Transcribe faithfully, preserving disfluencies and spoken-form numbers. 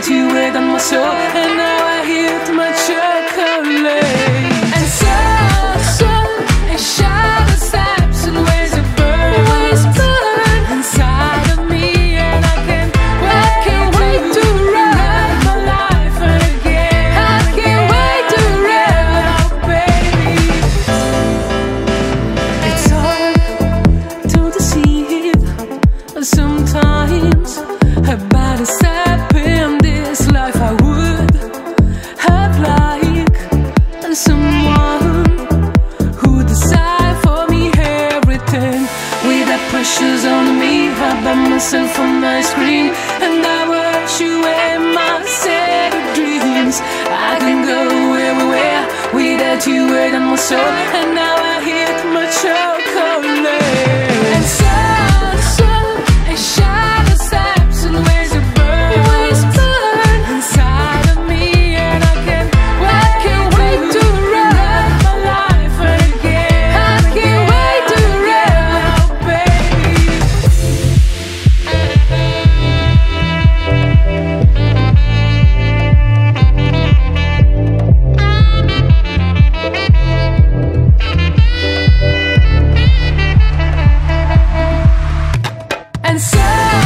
that you weighed on my soul, and now I hit my chocolate. And so, so, a shadow steps and waves a burn, waves burn inside of me, and I can't, I can't wait to run my life again. I can't wait to run out, baby. It's hard to deceive sometimes about a step in this life. I would have liked someone who decide for me everything without pressures on me. I buy myself an ice cream and I watch you in my set of dreams. I can go everywhere without you weighing on my soul, and now I hit my chocolate. And so, so, a shadow steps and waves a burn, waves burn inside of me, and I can't, I can't wait to run my life again. I can't wait to run out, baby. And so